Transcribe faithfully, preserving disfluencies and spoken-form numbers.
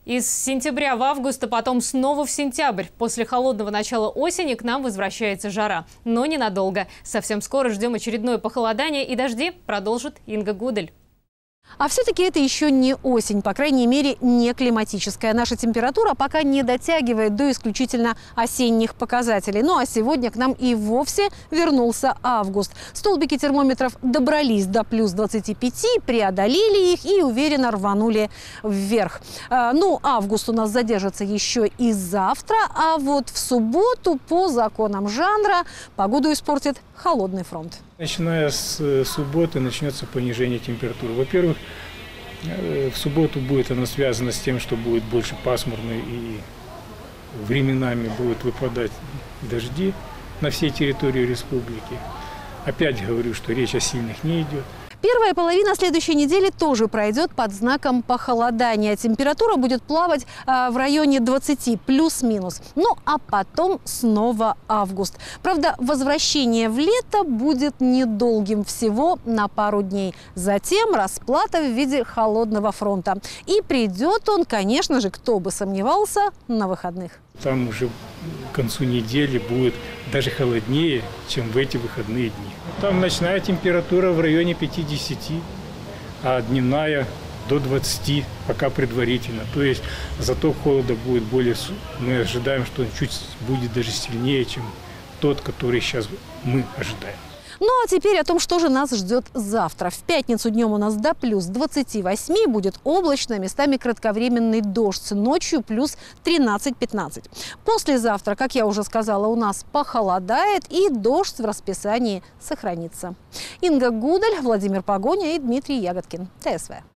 Из сентября в август, а потом снова в сентябрь. После холодного начала осени к нам возвращается жара. Но ненадолго. Совсем скоро ждем очередное похолодание, и дожди продолжит Инга Гудель. А все-таки это еще не осень, по крайней мере, не климатическая. Наша температура пока не дотягивает до исключительно осенних показателей. Ну а сегодня к нам и вовсе вернулся август. Столбики термометров добрались до плюс двадцати пяти, преодолели их и уверенно рванули вверх. А, ну, август у нас задержится еще и завтра, а вот в субботу по законам жанра погоду испортит холодный фронт. Начиная с субботы начнется понижение температуры. Во-первых, в субботу будет она связана с тем, что будет больше пасмурно и временами будут выпадать дожди на всей территории республики. Опять говорю, что речь о сильных не идет. Первая половина следующей недели тоже пройдет под знаком похолодания. Температура будет плавать а, в районе двадцати плюс-минус. Ну а потом снова август. Правда, возвращение в лето будет недолгим, всего на пару дней. Затем расплата в виде холодного фронта. И придет он, конечно же, кто бы сомневался, на выходных. Там уже к концу недели будет даже холоднее, чем в эти выходные дни. Там ночная температура в районе пятидесяти, а дневная до двадцати, пока предварительно. То есть зато холода будет более... Мы ожидаем, что он чуть будет даже сильнее, чем тот, который сейчас мы ожидаем. Ну а теперь о том, что же нас ждет завтра. В пятницу днем у нас до плюс двадцати восьми, будет облачно, местами кратковременный дождь, ночью плюс тринадцать-пятнадцать. Послезавтра, как я уже сказала, у нас похолодает и дождь в расписании сохранится. Инга Гудель, Владимир Погоня и Дмитрий Ягодкин. ТСВ.